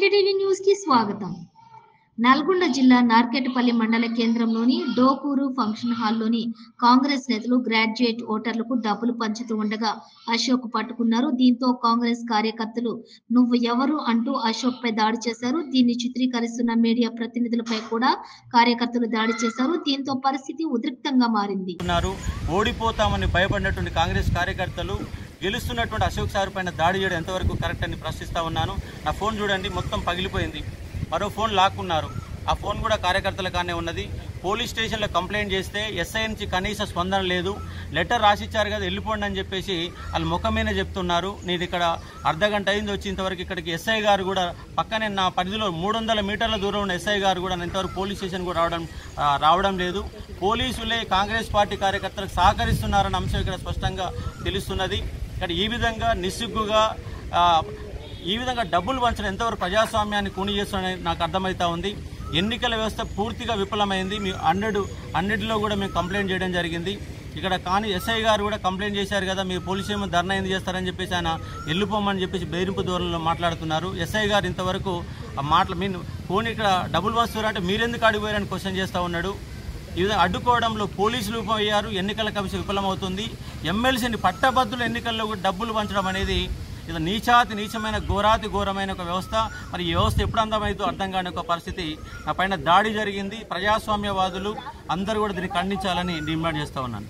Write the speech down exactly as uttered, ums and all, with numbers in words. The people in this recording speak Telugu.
ఎన్టీటీవీ న్యూస్ కి స్వాగతం. నల్గొండ జిల్లా నార్కెట్పల్లి మండల కేంద్రంలోని డోకూరు ఫంక్షన్ హాల్లోని కాంగ్రెస్ నేతలు గ్రాడ్యుయేట్ ఓటర్లకు డబ్బులు పంచుతూ ఉండగా అశోక్ పట్టుకున్నారు. దీంతో కాంగ్రెస్ కార్యకర్తలు నువ్వు ఎవరు అంటూ అశోక్ పై దాడి చేశారు. దీన్ని చిత్రీకరిస్తున్న మీడియా ప్రతినిధులపై కూడా కార్యకర్తలు దాడి చేశారు. దీంతో పరిస్థితి ఉద్రిక్తంగా మారింది. ఓడిపోతామని భయపడినటువంటి కాంగ్రెస్ కార్యకర్తలు గెలుస్తున్నటువంటి అశోక్ సార్ పైన దాడి చేయడం ఎంతవరకు కరెక్ట్ అని ప్రశ్నిస్తా ఉన్నాను. నా ఫోన్ చూడండి, మొత్తం పగిలిపోయింది. మరో ఫోన్ లాక్కున్నారు. ఆ ఫోన్ కూడా కార్యకర్తల కానే ఉన్నది. పోలీస్ స్టేషన్లో కంప్లైంట్ చేస్తే ఎస్ఐ నుంచి కనీస స్పందన లేదు. లెటర్ రాసిచ్చారు కదా వెళ్ళిపోండి అని చెప్పేసి వాళ్ళు ముఖమేనే చెప్తున్నారు. నేను ఇక్కడ అర్ధ గంట అయింది వచ్చి ఇంతవరకు ఇక్కడికి ఎస్ఐ గారు కూడా పక్కనే నా పరిధిలో మూడు వందల మీటర్ల దూరం ఉన్న ఎస్ఐ గారు కూడా ఇంతవరకు పోలీస్ స్టేషన్ కూడా రావడం రావడం లేదు. పోలీసులే కాంగ్రెస్ పార్టీ కార్యకర్తలకు సహకరిస్తున్నారన్న అంశం ఇక్కడ స్పష్టంగా తెలుస్తున్నది. ఇక్కడ ఈ విధంగా నిస్సిగ్గుగా ఈ విధంగా డబ్బులు పంచడం ఎంతవరకు ప్రజాస్వామ్యాన్ని కూని చేస్తుందని నాకు అర్థమవుతా ఉంది. ఎన్నికల వ్యవస్థ పూర్తిగా విఫలమైంది. మీ హండ్రెడ్ హండ్రెడ్లో కూడా మేము కంప్లైంట్ చేయడం జరిగింది. ఇక్కడ కానీ ఎస్ఐ గారు కూడా కంప్లైంట్ చేశారు కదా, మీరు పోలీసు ఏమో ధర్నా ఎందుకు చేస్తారని చెప్పేసి ఆయన వెళ్ళిపోమని చెప్పేసి బెదిరింపు ధోరణిలో మాట్లాడుతున్నారు. ఎస్ఐ గారు ఇంతవరకు ఆ మాటలు మీరు పోనీ ఇక్కడ డబ్బులు పంచుతారు అంటే మీరెందుకు అడిగిపోయారని క్వశ్చన్ చేస్తూ ఉన్నాడు. ఈ విధంగా అడ్డుకోవడంలో పోలీసులు అయ్యారు. ఎన్నికల కమిషన్ విఫలమవుతుంది. ఎమ్మెల్సీని పట్టభద్రుల ఎన్నికల్లో కూడా డబ్బులు పంచడం అనేది ఇది నీచాతి నీచమైన ఘోరాతి ఘోరమైన ఒక వ్యవస్థ. మరి ఈ వ్యవస్థ ఎప్పుడు అందమైందో అర్థం కాని ఒక పరిస్థితి. నా పైన దాడి జరిగింది. ప్రజాస్వామ్యవాదులు అందరూ కూడా దీన్ని ఖండించాలని డిమాండ్ చేస్తూ ఉన్నాను.